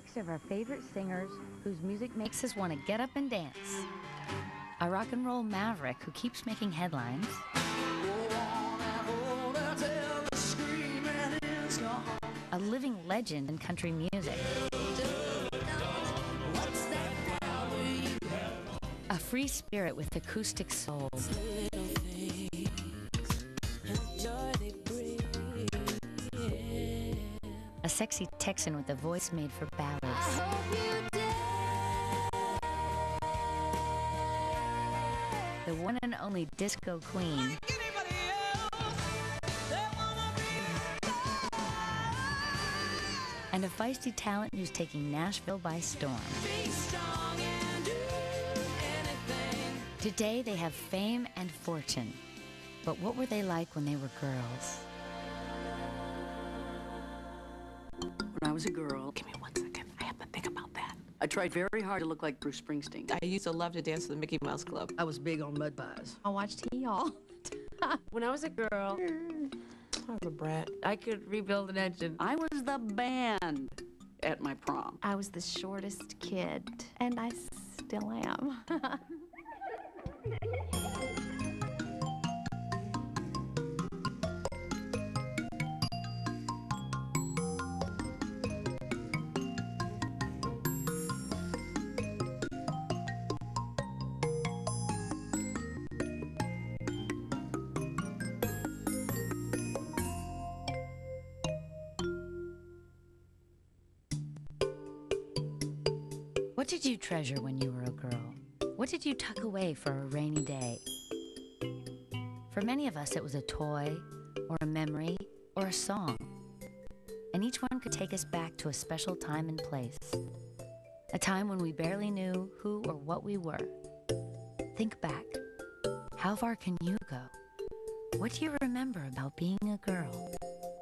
mix of our favorite singers whose music makes us want to get up and dance. A rock and roll maverick who keeps making headlines. A living legend in country music. A free spirit with acoustic soul. A sexy Texan with a voice made for ballads. The one and only disco queen. And a feisty talent who's taking Nashville by storm. Today they have fame and fortune. But what were they like when they were girls? When I was a girl, give me 1 second, I have to think about that. I tried very hard to look like Bruce Springsteen. I used to love to dance to the Mickey Mouse Club. I was big on mud pies. I watched all. When I was a girl, I was a brat. I could rebuild an engine. I was the band at my prom. I was the shortest kid, and I still am. What did you treasure when you were a girl? What did you tuck away for a rainy day? For many of us, it was a toy, or a memory, or a song. And each one could take us back to a special time and place. A time when we barely knew who or what we were. Think back. How far can you go? What do you remember about being a girl?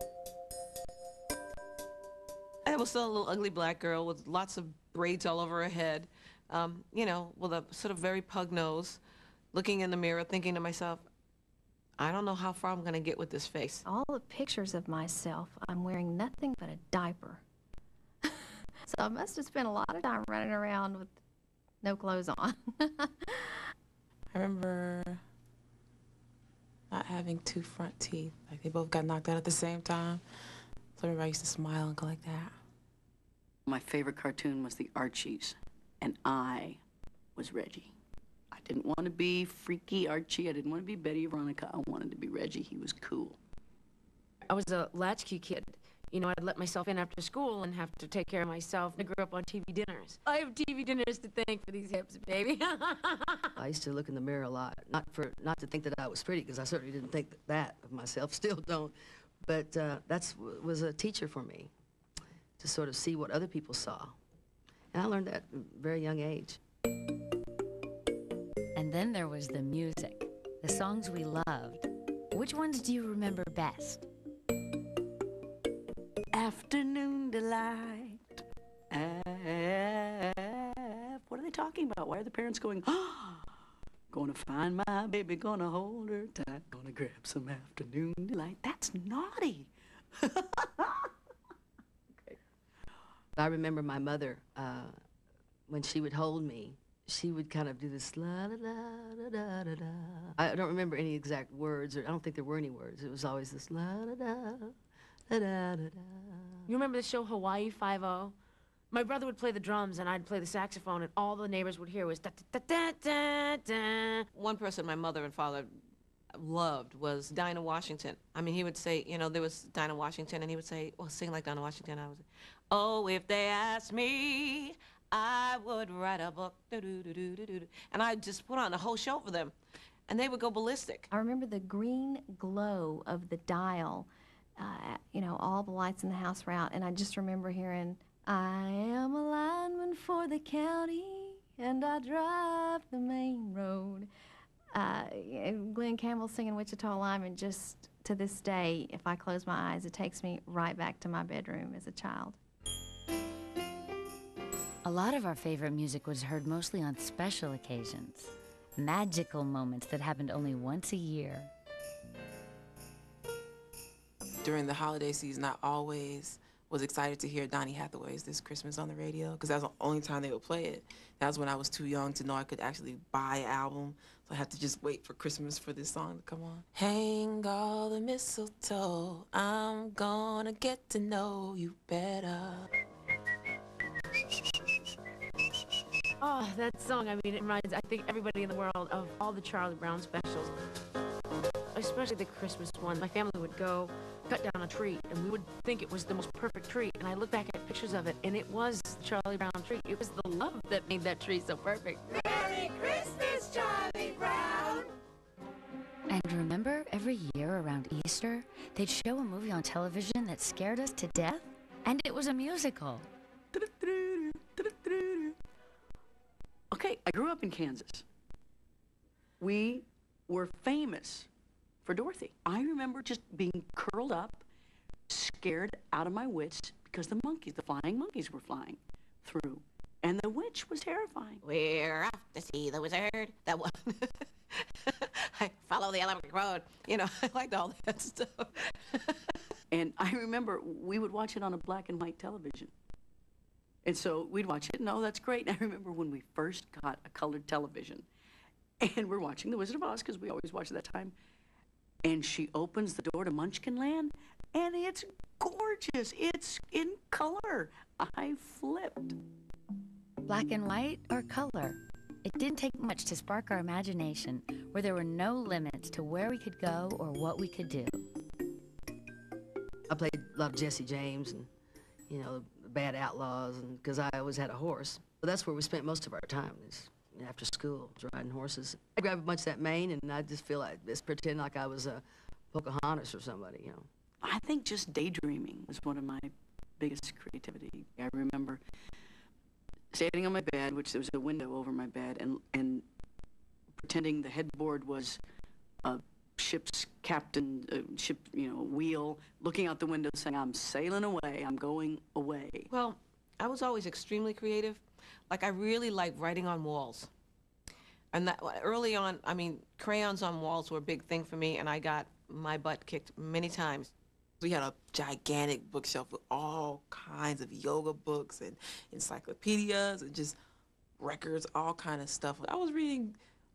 I was still a little ugly black girl with lots of braids all over her head, you know, with a sort of very pug nose, looking in the mirror, thinking to myself, I don't know how far I'm going to get with this face. All the pictures of myself, I'm wearing nothing but a diaper. So I must have spent a lot of time running around with no clothes on. I remember not having 2 front teeth. Like, they both got knocked out at the same time. So everybody used to smile and go like that. My favorite cartoon was the Archies, and I was Reggie. I didn't want to be freaky Archie. I didn't want to be Betty Veronica. I wanted to be Reggie. He was cool. I was a latchkey kid. You know, I'd let myself in after school and have to take care of myself. I grew up on TV dinners. I have TV dinners to thank for these hips, baby. I used to look in the mirror a lot, not to think that I was pretty, because I certainly didn't think that of myself, still don't. But that was a teacher for me, to sort of see what other people saw. And I learned that at a very young age. And then there was the music, the songs we loved. Which ones do you remember best? Afternoon delight. What are they talking about? Why are the parents going, oh, gonna find my baby, gonna hold her tight, gonna grab some afternoon delight. That's naughty. Okay. I remember my mother, when she would hold me, she would kind of do this la la la da da da. I don't remember any exact words, or I don't think there were any words. It was always this la la da da da da da. You remember the show Hawaii 5-0? My brother would play the drums and I'd play the saxophone, and all the neighbors would hear was da da da da da. One person my mother and father loved was Dinah Washington. I mean, he would say, you know, there was Dinah Washington, and he would say, well, sing like Dinah Washington. I was, oh, if they asked me, I would write a book, do-do-do-do-do-do. And I'd just put on the whole show for them, and they would go ballistic. I remember the green glow of the dial, you know, all the lights in the house were out, and I just remember hearing, I am a lineman for the county, and I drive the main road. And Glenn Campbell singing Wichita Lineman, just to this day, if I close my eyes, it takes me right back to my bedroom as a child. A lot of our favorite music was heard mostly on special occasions, magical moments that happened only once a year. During the holiday season, I always was excited to hear Donny Hathaway's This Christmas on the radio, because that was the only time they would play it. That was when I was too young to know I could actually buy an album, so I had to just wait for Christmas for this song to come on. Hang all the mistletoe, I'm gonna get to know you better. Oh, that song, I mean, it reminds, I think, everybody in the world of all the Charlie Brown specials, especially the Christmas one. My family would go cut down a tree, and we would think it was the most perfect tree, and I look back at pictures of it, and it was the Charlie Brown tree. It was the love that made that tree so perfect. Merry Christmas, Charlie Brown! And remember, every year around Easter, they'd show a movie on television that scared us to death? And it was a musical. Okay, I grew up in Kansas. We were famous for Dorothy. I remember just being curled up, scared out of my wits because the flying monkeys were flying through. And the witch was terrifying. We're off to see the wizard. That one. I follow the electric road. You know, I liked all that stuff. And I remember we would watch it on a black and white television. And so we'd watch it, and oh, that's great. And I remember when we first got a colored television, and we're watching The Wizard of Oz, because we always watched at that time, and she opens the door to Munchkinland, and it's gorgeous. It's in color. I flipped. Black and white or color? It didn't take much to spark our imagination, where there were no limits to where we could go or what we could do. I played a lot of Jesse James and, you know, the Bad Outlaws, and because I always had a horse. But that's where we spent most of our time, is after school, riding horses. I grabbed a bunch of that mane, and I just feel like, just pretend like I was a Pocahontas or somebody, you know. I think just daydreaming was one of my biggest creativity. I remember standing on my bed, which there was a window over my bed, and pretending the headboard was a ship's captain, ship, you know, wheel, looking out the window saying, I'm sailing away, I'm going away. Well, I was always extremely creative. Like, I really liked writing on walls. And that early on, I mean, crayons on walls were a big thing for me, and I got my butt kicked many times. We had a gigantic bookshelf with all kinds of yoga books and encyclopedias and just records, all kind of stuff. I was reading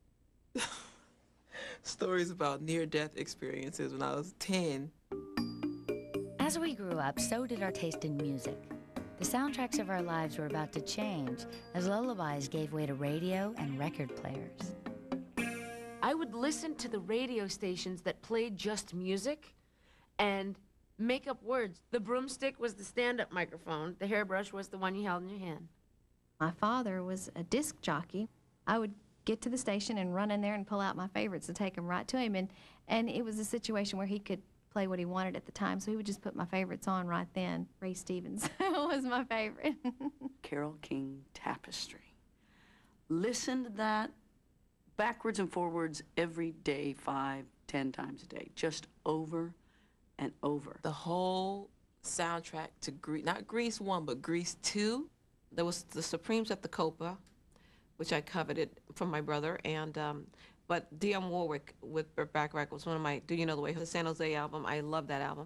stories about near-death experiences when I was 10. As we grew up, so did our taste in music. The soundtracks of our lives were about to change as lullabies gave way to radio and record players. I would listen to the radio stations that played just music and make up words. The broomstick was the stand-up microphone. The hairbrush was the one you held in your hand. My father was a disc jockey. I would get to the station and run in there and pull out my favorites and take them right to him. And it was a situation where he could play what he wanted at the time, so he would just put my favorites on right then. Ray Stevens was my favorite. Carole King Tapestry. Listen to that backwards and forwards every day, 5, 10 times a day, just over and over. The whole soundtrack to not Grease 1, but Grease 2. There was the Supremes at the Copa, which I coveted from my brother, and but Dionne Warwick with Burt Bacharach was one of my, Do You Know the Way, the San Jose album. I love that album.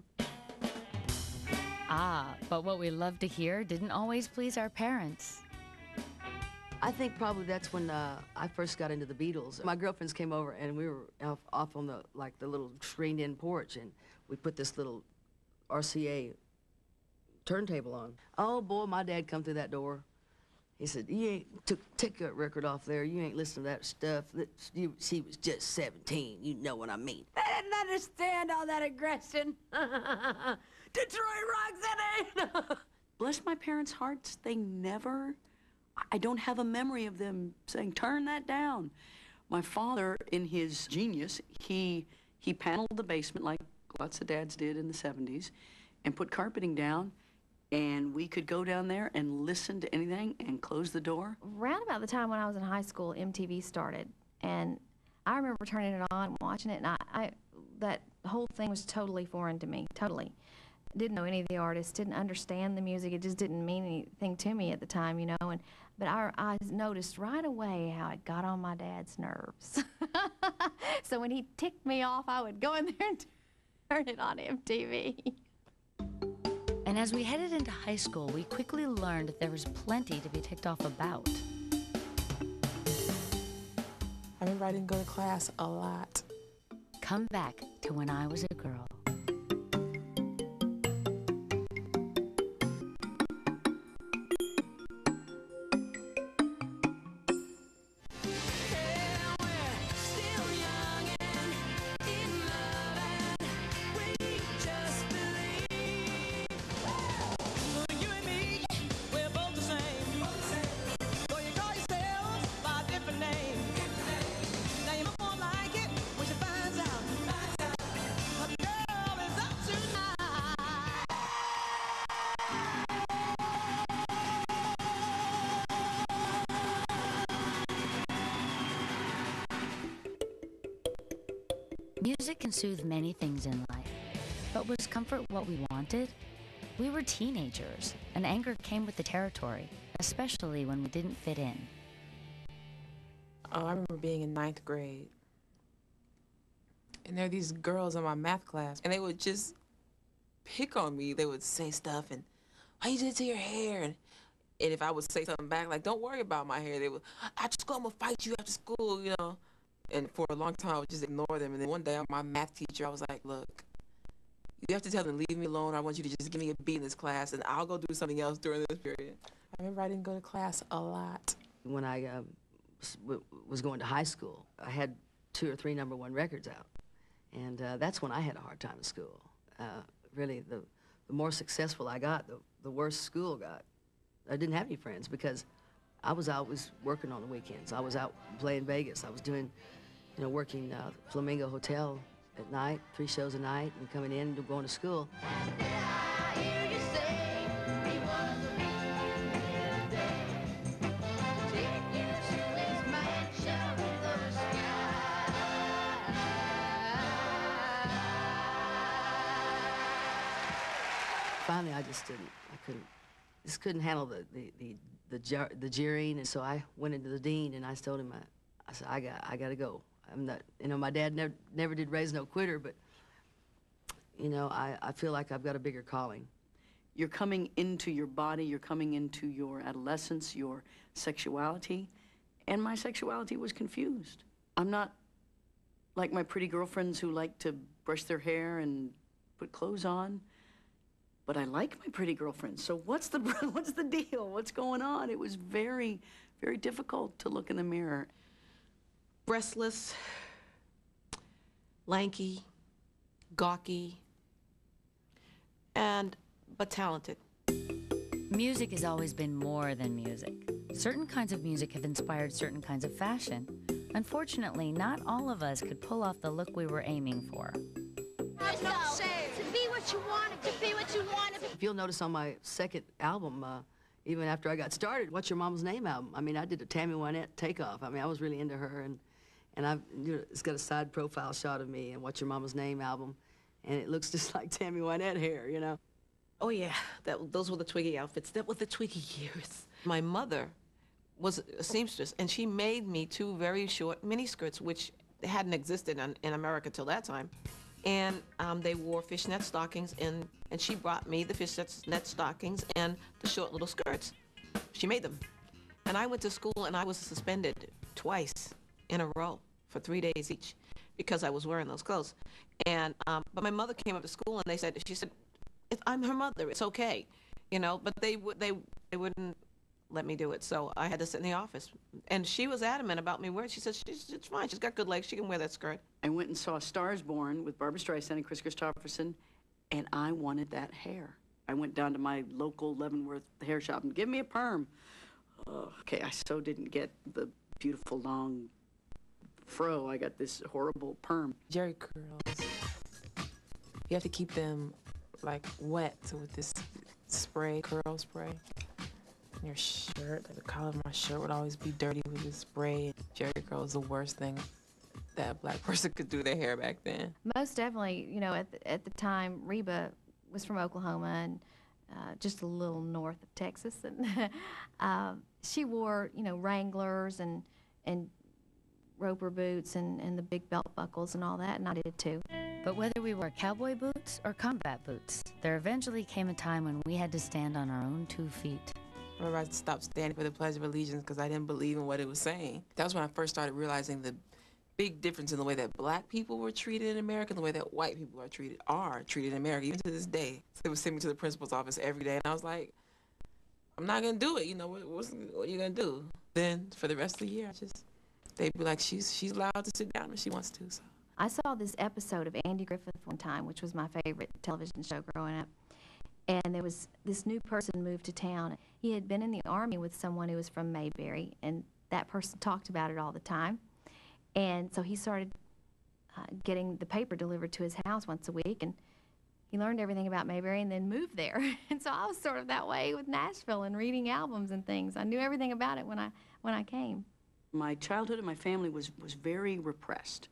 Ah, but what we loved to hear didn't always please our parents. I think probably that's when I first got into the Beatles. My girlfriends came over, and we were off on the little screened-in porch, and we put this little RCA turntable on. Oh boy, my dad come through that door. He said, "You ain't take that record off there. You ain't listening to that stuff. She was just 17. You know what I mean." I didn't understand all that aggression. Detroit Rock City! Bless my parents' hearts, they never, I don't have a memory of them saying, turn that down. My father, in his genius, he paneled the basement like lots of dads did in the 70s and put carpeting down, and we could go down there and listen to anything and close the door. Around about the time when I was in high school, MTV started, and I remember turning it on and watching it, and I that whole thing was totally foreign to me, totally. Didn't know any of the artists, didn't understand the music, it just didn't mean anything to me at the time, you know, but I noticed right away how it got on my dad's nerves. So when he ticked me off, I would go in there and turn it on MTV. And as we headed into high school, we quickly learned there was plenty to be ticked off about. I remember I didn't go to class a lot. Come back to when I was a girl. Music can soothe many things in life, but was comfort what we wanted? We were teenagers, and anger came with the territory, especially when we didn't fit in. Oh, I remember being in 9th grade, and there were these girls in my math class, and they would just pick on me. They would say stuff, and why you did it to your hair? And if I would say something back, like, don't worry about my hair, they would, after school, I'm gonna fight you after school, you know. And for a long time, I would just ignore them. And then one day, my math teacher, I was like, look, you have to tell them, leave me alone. I want you to just give me a B in this class, and I'll go do something else during this period. I remember I didn't go to class a lot. When I was going to high school, I had 2 or 3 #1 records out. And that's when I had a hard time in school. Really, the more successful I got, the worse school got. I didn't have any friends because I was always working on the weekends. I was out playing Vegas. I was doing, you know, working Flamingo Hotel at night, 3 shows a night, and coming in and going to school. Finally, I just couldn't handle the jeering, and so I went into the dean and I told him, I said, I got to go. I'm not, you know, my dad never did raise no quitter, but you know, I feel like I've got a bigger calling. You're coming into your body, you're coming into your adolescence, your sexuality, and my sexuality was confused. I'm not like my pretty girlfriends who like to brush their hair and put clothes on. But I like my pretty girlfriends, so what's the deal? What's going on? It was very, very difficult to look in the mirror. Breastless, lanky, gawky, but talented. Music has always been more than music. Certain kinds of music have inspired certain kinds of fashion. Unfortunately, not all of us could pull off the look we were aiming for. To be what you want, to be what you want. If you'll notice on my second album, even after I got started, What's Your Mama's Name album, I mean, I did a Tammy Wynette takeoff. I mean, I was really into her, and it's got a side profile shot of me and What's Your Mama's Name album, and it looks just like Tammy Wynette hair, you know? Oh yeah, those were the Twiggy outfits. That was the Twiggy years. My mother was a seamstress, and she made me 2 very short miniskirts, which hadn't existed in America till that time. And they wore fishnet stockings, and she brought me the fishnet stockings and the short little skirts. She made them. And I went to school, and I was suspended twice in a row for 3 days each because I was wearing those clothes. And but my mother came up to school, and she said, I'm her mother, it's okay, you know, but they wouldn't let me do it, so I had to sit in the office. And she was adamant about me wearing it. She said, it's fine, she's got good legs, she can wear that skirt. I went and saw Stars Born with Barbra Streisand and Chris Christopherson, and I wanted that hair. I went down to my local Leavenworth hair shop and give me a perm. Okay, I so didn't get the beautiful long fro. I got this horrible perm. Jerry curls, you have to keep them like wet, so with this spray, curl spray. Your shirt, like the collar of my shirt would always be dirty with this spray. Jerry curl is the worst thing that a black person could do their hair back then. Most definitely, you know, at the time, Reba was from Oklahoma and just a little north of Texas, and she wore, you know, Wranglers and roper boots and the big belt buckles and all that, and I did too. But whether we wore cowboy boots or combat boots, there eventually came a time when we had to stand on our own 2 feet. I remember I stopped standing for the Pledge of Allegiance because I didn't believe in what it was saying. That was when I first started realizing the big difference in the way that black people were treated in America and the way that white people are treated in America, even to this day. So they would send me to the principal's office every day, and I was like, I'm not going to do it. You know, what are you going to do? Then for the rest of the year, they'd be like, she's allowed to sit down if she wants to. So I saw this episode of Andy Griffith one time, which was my favorite television show growing up. And there was this new person moved to town. He had been in the Army with someone who was from Mayberry, and that person talked about it all the time. And so he started getting the paper delivered to his house once a week, and he learned everything about Mayberry and then moved there. And so I was sort of that way with Nashville and reading albums and things. I knew everything about it when I came. My childhood and my family was very repressed.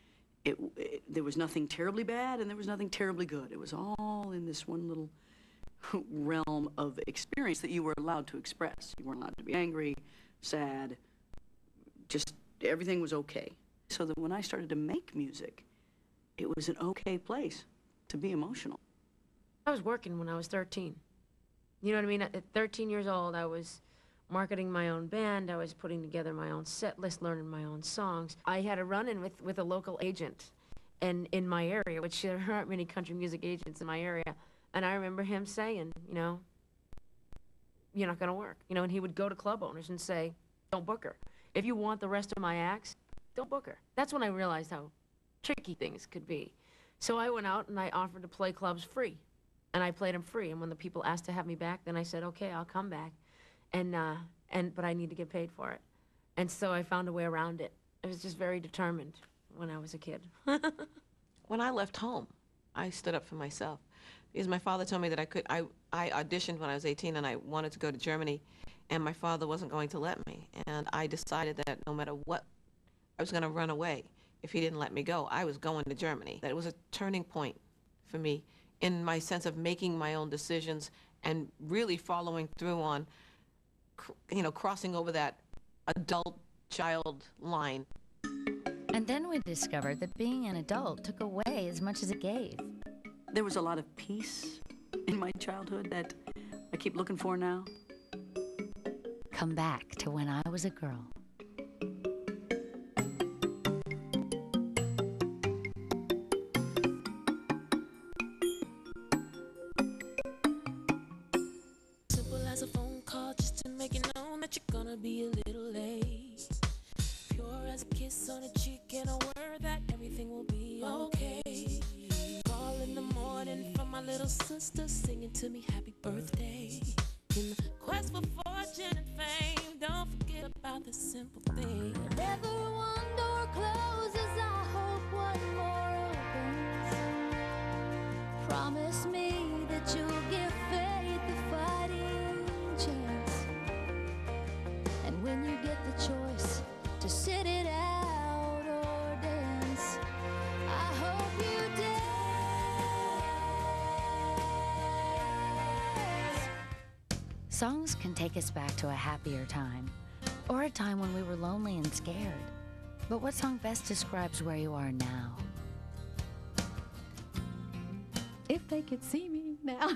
There was nothing terribly bad and there was nothing terribly good. It was all in this one little realm of experience that you were allowed to express. You weren't allowed to be angry, sad, just everything was okay. So that when I started to make music, it was an okay place to be emotional. I was working when I was 13. You know what I mean? At 13 years old, I was marketing my own band. I was putting together my own set list, learning my own songs. I had a run-in with a local agent and in my area, which there aren't many country music agents in my area. And I remember him saying, you know, you're not going to work. You know, and he would go to club owners and say, don't book her. If you want the rest of my acts, don't book her. That's when I realized how tricky things could be. So I went out and I offered to play clubs free. And I played them free. And when the people asked to have me back, then I said, okay, I'll come back. But I need to get paid for it. And so I found a way around it. I was just very determined when I was a kid. When I left home, I stood up for myself. Because my father told me that I auditioned when I was 18 and I wanted to go to Germany, and my father wasn't going to let me. And I decided that no matter what, I was going to run away. If he didn't let me go, I was going to Germany. That it was a turning point for me in my sense of making my own decisions and really following through on, you know, crossing over that adult-child line. And then we discovered that being an adult took away as much as it gave. There was a lot of peace in my childhood that I keep looking for now. Come back to when I was a girl. Simple as a phone call just to make it known that you're gonna be a little late. Pure as a kiss on a cheek and a word that everything will be okay. Call in the morning from my little sister singing to me happy birthday. In the quest for fortune and fame, don't forget about the simple thing. Whenever one door closes, I hope one more opens. Promise me that you'll give faith a fighting chance. And when you get the choice to sit it out or dance, I hope you dance. Songs can take us back to a happier time, or a time when we were lonely and scared. But what song best describes where you are now? If they could see me now.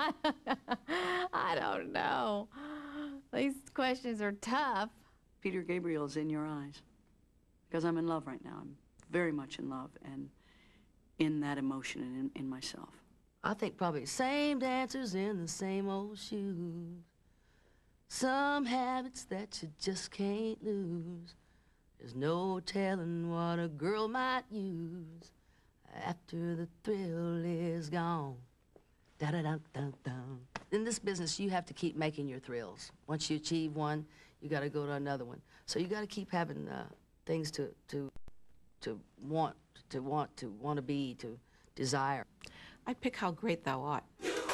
I don't know. These questions are tough. Peter Gabriel's In Your Eyes, because I'm in love right now. I'm very much in love and in that emotion and in myself. I think probably same dancers in the same old shoes. Some habits that you just can't lose. There's no telling what a girl might use after the thrill is gone. Da-da-dum-dum-dum. In this business, you have to keep making your thrills. Once you achieve one, you got to go to another one. So you got to keep having things to want to be, to desire. I pick How Great Thou Art.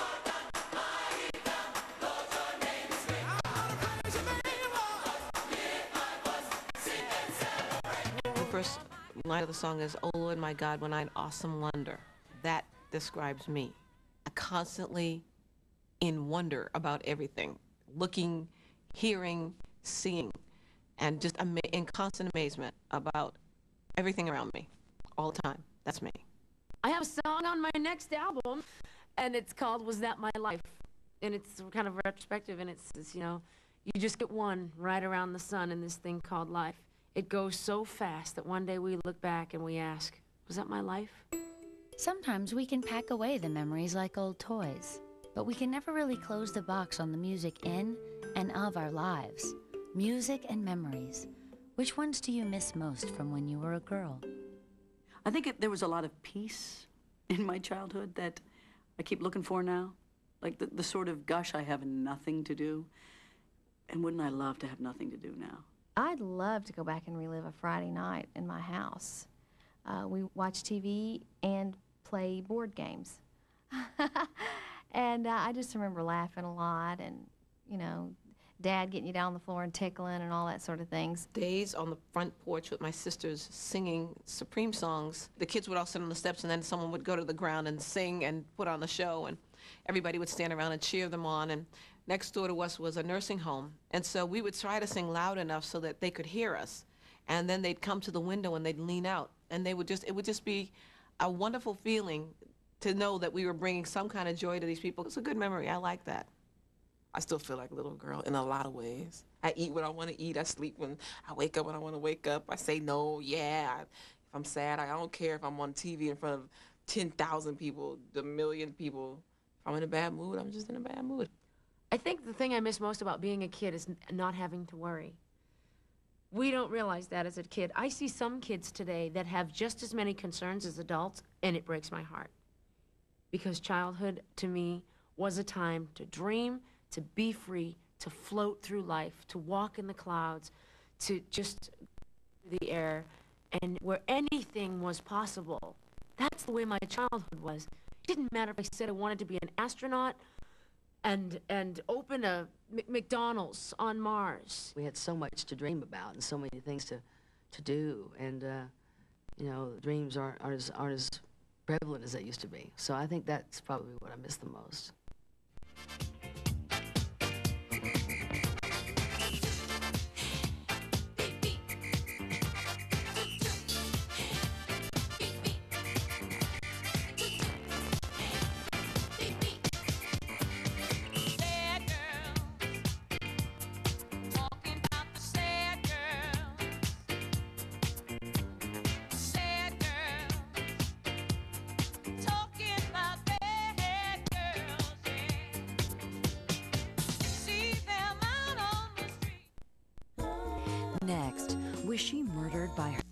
The first line of the song is, "Oh Lord, my God, when I'm awesome wonder." That describes me. I'm constantly in wonder about everything, looking, hearing, seeing. and just in constant amazement about everything around me all the time. That's me. I have a song on my next album, and it's called Was That My Life? And it's kind of retrospective, and it's you know, you just get one right around the sun in this thing called life. It goes so fast that one day we look back and we ask, was that my life? Sometimes we can pack away the memories like old toys, but we can never really close the box on the music in and of our lives. Music and memories. Which ones do you miss most from when you were a girl? I think there was a lot of peace in my childhood that I keep looking for now. Like the sort of gush I have nothing to do. And wouldn't I love to have nothing to do now? I'd love to go back and relive a Friday night in my house. We watch TV and play board games. And I just remember laughing a lot and, you know, Dad getting you down on the floor and tickling and all that sort of things. Days on the front porch with my sisters singing Supreme songs. The kids would all sit on the steps, and then someone would go to the ground and sing and put on a show, and everybody would stand around and cheer them on. And next door to us was a nursing home, and so we would try to sing loud enough so that they could hear us. And then they'd come to the window and they'd lean out, and it would just be a wonderful feeling to know that we were bringing some kind of joy to these people. It's a good memory. I like that. I still feel like a little girl in a lot of ways. I eat what I want to eat. I sleep when I wake up when I want to wake up. I say no, yeah. If I'm sad, I don't care if I'm on TV in front of 10,000 people, a million people. If I'm in a bad mood, I'm just in a bad mood. I think the thing I miss most about being a kid is not having to worry. We don't realize that as a kid. I see some kids today that have just as many concerns as adults, and it breaks my heart. Because childhood, to me, was a time to dream, to be free, to float through life, to walk in the clouds, to just the air, and where anything was possible. That's the way my childhood was. It didn't matter if I said I wanted to be an astronaut and open a McDonald's on Mars. We had so much to dream about and so many things to do, and you know, dreams aren't as prevalent as they used to be. So I think that's probably what I miss the most. Next, was she murdered by her